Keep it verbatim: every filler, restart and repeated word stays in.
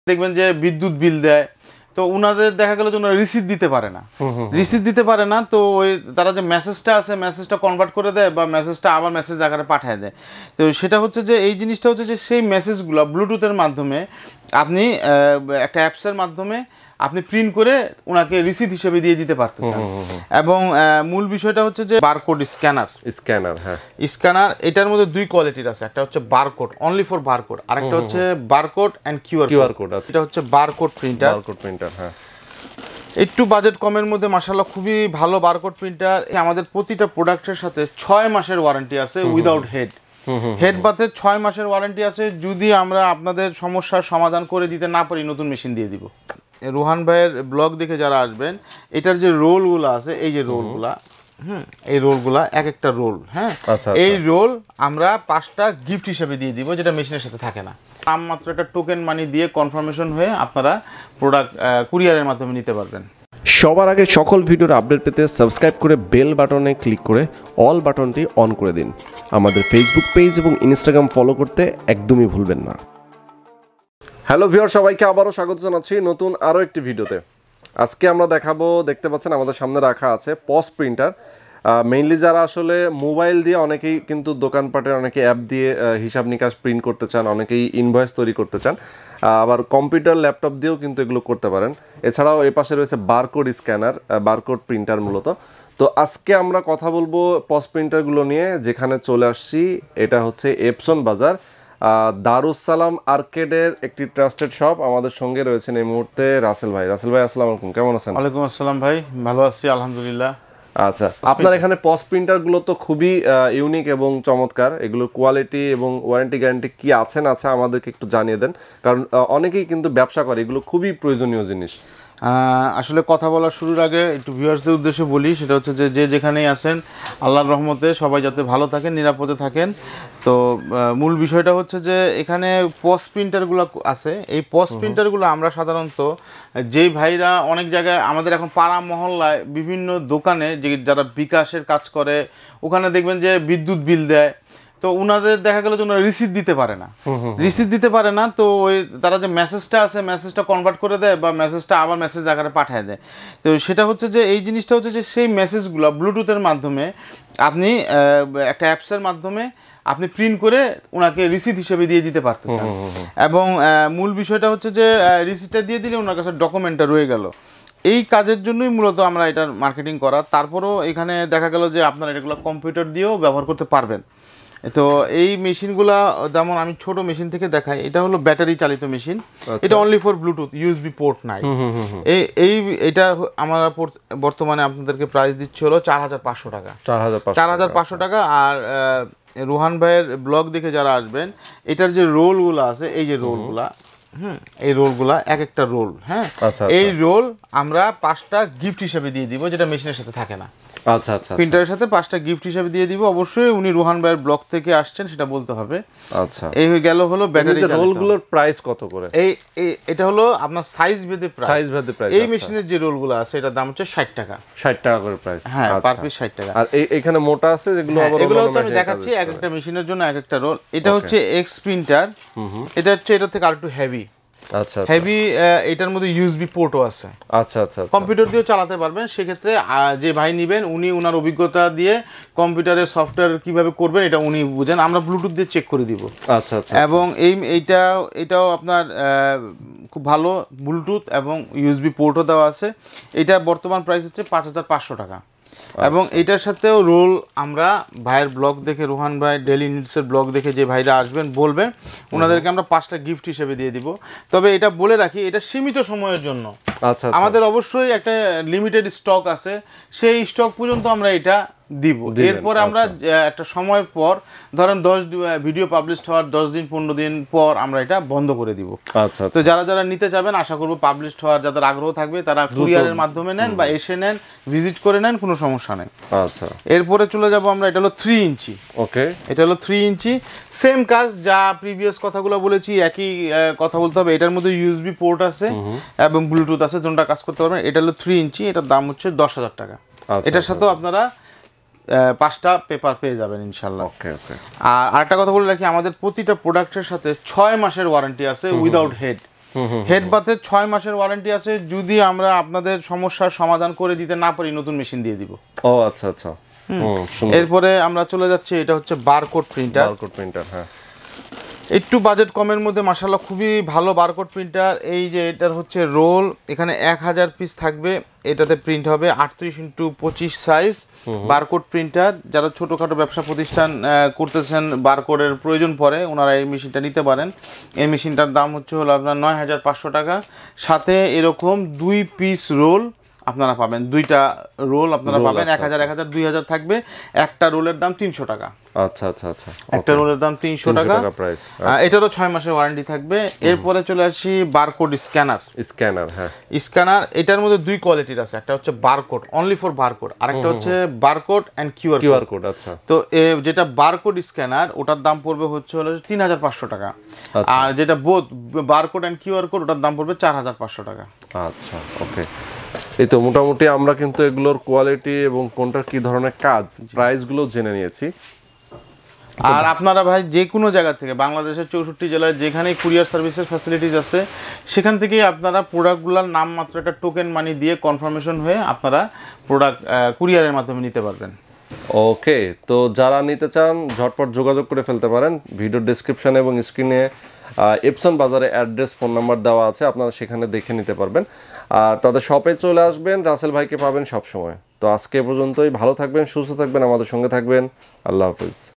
দেখবেন যে বিদ্যুৎ বিল দেয়, তো ওনাদের দেখা গেল যে ওনারা রিসিট দিতে পারে না রিসিট দিতে পারে না তো ওই তারা যে মেসেজটা আছে মেসেজটা কনভার্ট করে দেয় বা মেসেজটা আবার মেসেজ আকারে পাঠিয়ে দেয়। তো সেটা হচ্ছে যে এই জিনিসটা হচ্ছে যে সেই মেসেজগুলো ব্লুটুথের মাধ্যমে আপনি একটা অ্যাপসের মাধ্যমে আপনি প্রিন্ট করে ওনাকে রিসিট হিসেবে দিয়ে দিতে পারতেছেন। এবং মূল বিষয়টা হচ্ছে যে বারকোড স্ক্যানার স্ক্যানার হ্যাঁ স্ক্যানার এটার মধ্যে দুই কোয়ালিটির আছে, একটা হচ্ছে বারকোড অনলি ফর বারকোড, আরেকটা হচ্ছে barcode and QR QR code. এটা হচ্ছে বারকোড প্রিন্টার বারকোড প্রিন্টার হ্যাঁ একটু বাজেট কমের মধ্যে মাশাআল্লাহ খুবই ভালো বারকোড প্রিন্টার। আমাদের প্রতিটা প্রোডাক্টের সাথে ছয় মাসের ওয়ারেন্টি আছে উইদাউট হেড হেড বাতে ছয় মাসের ওয়ারেন্টি আছে। যদি আমরা আপনাদের সমস্যার সমাধান করে দিতে না পারি নতুন মেশিন দিয়ে দিব। রোহান ভাইয়ের ব্লগ দেখে যারা আসবেন এটার যে রোলগুলো আছে এই যে রোলগুলা হুম এই রোলগুলা এক একটা রোল হ্যাঁ এই রোল আমরা পাঁচটা গিফট হিসেবে দিয়ে দিব যেটা মেশিনের সাথে থাকে না। নামমাত্র একটা টোকেন মানি দিয়ে কনফার্মেশন হয়ে আপনারা প্রোডাক্ট কুরিয়ারের মাধ্যমে নিতে পারবেন। সবার আগে সকল ভিডিওর আপডেট পেতে সাবস্ক্রাইব করে বেল বাটনে ক্লিক করে অল বাটনটি অন করে দিন। আমাদের ফেসবুক পেজ এবং ইনস্টাগ্রাম ফলো করতে একদমই ভুলবেন না। হ্যালো ভিউয়ার, সবাইকে আবারও স্বাগত জানাচ্ছি নতুন আরও একটি ভিডিওতে। আজকে আমরা দেখাবো, দেখতে পাচ্ছেন আমাদের সামনে রাখা আছে পস প্রিন্টার। মেইনলি যারা আসলে মোবাইল দিয়ে অনেকেই কিন্তু দোকানপাটের অনেকে অ্যাপ দিয়ে হিসাব নিকাশ প্রিন্ট করতে চান, অনেকেই ইনভয়েস তৈরি করতে চান, আবার কম্পিউটার ল্যাপটপ দিয়েও কিন্তু এগুলো করতে পারেন। এছাড়াও এ পাশে রয়েছে বারকোড স্ক্যানার, বারকোড প্রিন্টার মূলত। তো আজকে আমরা কথা বলবো পস প্রিন্টারগুলো নিয়ে, যেখানে চলে আসছি এটা হচ্ছে এপসন বাজার দারুস সালাম আর্কেডের একটি ট্রাস্টেড শপ। আমাদের সঙ্গে রয়েছেন এই মুহূর্তে রাসেল ভাই। রাসেল ভাই আসসালামু আলাইকুম, কেমন আছেন? ওয়ালাইকুম আসসালাম ভাই, ভালো আছি আলহামদুলিল্লাহ। আচ্ছা, আপনার এখানে পস প্রিন্টারগুলো তো খুবই ইউনিক এবং চমৎকার। এগুলোর কোয়ালিটি এবং ওয়ারেন্টি গ্যারান্টি কি আছে না আছে আমাদেরকে একটু জানিয়ে দেন, কারণ অনেকেই কিন্তু ব্যবসা করে, এগুলো খুবই প্রয়োজনীয় জিনিস। আসলে কথা বলার শুরুর আগে একটু ভিউয়ার্সদের উদ্দেশ্যে বলি, সেটা হচ্ছে যে যে যেখানেই আছেন আল্লাহর রহমতে সবাই যাতে ভালো থাকেন, নিরাপদে থাকেন। তো মূল বিষয়টা হচ্ছে যে এখানে পস প্রিন্টারগুলো আছে। এই পস প্রিন্টারগুলো আমরা সাধারণত যেই ভাইরা অনেক জায়গায় আমাদের এখন পাড়া মহল্লায় বিভিন্ন দোকানে যে যারা বিকাশের কাজ করে ওখানে দেখবেন যে বিদ্যুৎ বিল দেয়, তো ওনাদের দেখা গেল যে ওনারা রিসিট দিতে পারে না রিসিট দিতে পারে না তো ওই তারা যে মেসেজটা আছে মেসেজটা কনভার্ট করে দেয় বা মেসেজটা আবার মেসেজ আকারে পাঠিয়ে দেয়। তো সেটা হচ্ছে যে এই জিনিসটা হচ্ছে যে সেই মেসেজগুলো ব্লুটুথের মাধ্যমে আপনি একটা অ্যাপসের মাধ্যমে আপনি প্রিন্ট করে ওনাকে রিসিট হিসেবে দিয়ে দিতে পারতেছেন। এবং মূল বিষয়টা হচ্ছে যে রিসিটটা দিয়ে দিলে ওনার কাছে ডকুমেন্টটা রয়ে গেল। এই কাজের জন্যই মূলত আমরা এটার মার্কেটিং করা। তারপরেও এখানে দেখা গেল যে আপনারা এগুলো কম্পিউটার দিয়েও ব্যবহার করতে পারবেন। তো এই মেশিনগুলা যেমন আমি ছোট মেশিন থেকে দেখাই, এটা হলো ব্যাটারি চালিত মেশিন, এটা only for Bluetooth, USB port নাই। এই এই এটা আমরা বর্তমানে আপনাদেরকে প্রাইস দিচ্ছি হলো চার হাজার পাঁচশো টাকা চার হাজার পাঁচশো টাকা। আর রোহান ভাইয়ের ব্লগ দেখে যারা আসবেন এটার যে রোলগুলো আছে এই যে রোলগুলা হুম এই রোলগুলা এক একটা রোল হ্যাঁ এই রোল আমরা পাঁচটা গিফট হিসেবে দিয়ে দিব যেটা মেশিনের সাথে থাকে না। আচ্ছা আচ্ছা, প্রিন্টারের সাথে পাঁচটা গিফট হিসেবে দিয়ে দিব। অবশ্যই উনি রোহান ভাইয়ের ব্লগ থেকে আসছেন সেটা বলতে হবে। আচ্ছা, এই হয়ে গেল হলো ব্যাটারি চালিত। রোলগুলোর প্রাইস কত করে? এই এটা হলো আপনার সাইজ ভেদে প্রাইস। সাইজ ভেদে প্রাইস। এই মেশিনের যে রোলগুলো আছে এটার দাম হচ্ছে ষাট টাকা ষাট টাকা করে প্রাইস। হ্যাঁ, পার পিস ষাট টাকা। আর এখানে মোটা আছে যেগুলো আবার এগুলো হচ্ছে আমি দেখাচ্ছি এক একটা মেশিনের জন্য এক একটা রোল। এটা হচ্ছে এক্স প্রিন্টার, এটা হচ্ছে এটা থেকে আরেকটু হেভি। আচ্ছা, হেভি এটার মধ্যে ইউএসবি পোর্টও আছে। আচ্ছা আচ্ছা, কম্পিউটার দিয়েও চালাতে পারবেন। সেক্ষেত্রে যে ভাই নেবেন উনি ওনার অভিজ্ঞতা দিয়ে কম্পিউটারের সফটওয়্যার কিভাবে করবেন এটা উনি বুঝেন, আমরা ব্লুটুথ দিয়ে চেক করে দিব। আচ্ছা আচ্ছা, এবং এই এইটা এটাও আপনার খুব ভালো ব্লুটুথ এবং ইউএসবি পোর্টও দেওয়া আছে। এটা বর্তমান প্রাইস হচ্ছে পাঁচ হাজার পাঁচশো টাকা। এবং এটার সাথেও রোল আমরা ভাইয়ের ব্লগ দেখে, রোহান ভাই ডেলি নিডসের ব্লগ দেখে যে ভাইরা আসবেন বলবেন ওনাদেরকে আমরা পাঁচটা গিফট হিসেবে দিয়ে দিব। তবে এটা বলে রাখি এটা সীমিত সময়ের জন্য। আচ্ছা, আমাদের অবশ্যই একটা লিমিটেড স্টক আছে, সেই স্টক পর্যন্ত আমরা এটা দিব। এরপর আমরা একটা সময় পর ধরেন দশ ভিডিও পাবলিশ হওয়ার দশ দিন পনেরো দিন পর আমরা এটা বন্ধ করে দিব। আচ্ছা, তো যারা যারা নিতে চাবেন আশা করবো পাবলিশ হওয়ার যাদের আগ্রহ থাকবে তারা কুরিয়ারের মাধ্যমে নেন বা এসে নেন, ভিজিট করে নেন, কোনো সমস্যা নেই। আচ্ছা, এরপরে চলে যাব আমরা, এটা হলো থ্রি ইঞ্চি। ওকে, এটা হলো থ্রি ইঞ্চি, সেম কাজ যা প্রিভিয়াস কথাগুলো বলেছি একই কথা বলতে হবে। এটার মধ্যে ইউএসবি পোর্ট আছে এবং ব্লুটুথ আছে, দুটোটা কাজ করতে পারবেন। এটা হলো থ্রি ইঞ্চি, এটার দাম হচ্ছে দশ হাজার টাকা। এটার সাথেও আপনারা পাঁচটা পেপার পেয়ে যাবেন ইনশাল্লাহ। ওকে ওকে। আর আরেকটা কথা বলে রাখি, আমাদের প্রতিটা প্রোডাক্টের সাথে ছয় মাসের ওয়ারেন্টি আছে উইদাউট হেড হেড বাথের ছয় মাসের ওয়ারেন্টি আছে, যদি আমরা আপনাদের সমস্যার সমাধান করে দিতে না পারি নতুন মেশিন দিয়ে দিব। ও আচ্ছা আচ্ছা। এরপরে আমরা চলে যাচ্ছি, এটা হচ্ছে বারকোড প্রিন্টার। বারকোড প্রিন্টার, হ্যাঁ, একটু বাজেট কমের মধ্যে মাশাআল্লাহ খুবই ভালো বারকোড প্রিন্টার। এই যে এটার হচ্ছে রোল, এখানে এক হাজার পিস থাকবে, এটাতে প্রিন্ট হবে আটত্রিশ ইন্টু পঁচিশ সাইজ বারকোড প্রিন্টার। যারা ছোটোখাটো ব্যবসা প্রতিষ্ঠান করতেছেন, বারকোডের প্রয়োজন পড়ে, ওনারা এই মেশিনটা নিতে পারেন। এই মেশিনটার দাম হচ্ছে হলো আপনার নয় হাজার পাঁচশো টাকা। সাথে এরকম দুই পিস রোল আপনারা পাবেন, দুইটা রোল আপনারা পাবেন, এক হাজার এক হাজার দুই হাজার থাকবে। একটা রোলের দাম তিনশো টাকা। আচ্ছা আচ্ছা আচ্ছা, একটা রোলের দাম তিনশো টাকা প্রাইস। এটারও ছয় মাসের ওয়ারেন্টি থাকবে। এরপরে চলে আসি বারকোড স্ক্যানার। স্ক্যানার, হ্যাঁ, স্ক্যানার এটার মধ্যে দুই কোয়ালিটির আছে, একটা হচ্ছে বারকোড অনলি ফর বারকোড, আরেকটা হচ্ছে barcode and QR QR code. আচ্ছা, তো যেটা বারকোড স্ক্যানার ওটার দাম পড়বে হচ্ছে হলো তিন হাজার পাঁচশো টাকা, আর যেটা both barcode and QR code ওটার দাম পড়বে চার হাজার পাঁচশো টাকা। আচ্ছা, ওকে। এই তো মোটামুটি আমরা কিন্তু এগুলোর কোয়ালিটি এবং কোনটার কি ধরনের কাজ, প্রাইসগুলো জেনে নিয়েছি। আর আপনারা ভাই যে কোনো জায়গা থেকে বাংলাদেশের চৌষট্টি জেলায় যেখানেই কুরিয়ার সার্ভিসের ফ্যাসিলিটিস আছে, সেখান থেকেই আপনারা প্রোডাক্টগুলোর নাম মাত্র একটা টোকেন মানি দিয়ে কনফার্মেশন হয়ে আপনারা প্রোডাক্ট কুরিয়ারের মাধ্যমে নিতে পারবেন। ওকে, তো যারা নিতে চান ঝটপট যোগাযোগ করে ফেলতে পারেন। ভিডিও ডেসক্রিপশন এবং স্ক্রিনে এপসন বাজারে অ্যাড্রেস, ফোন নাম্বার দেওয়া আছে, আপনারা সেখানে দেখে নিতে পারবেন। আর তাদের শপে চলে আসবেন, রাসেল ভাইকে পাবেন সব সময়। তো আজকে পর্যন্তই, ভালো থাকবেন, সুস্থ থাকবেন, আমাদের সঙ্গে থাকবেন। আল্লাহ হাফেজ।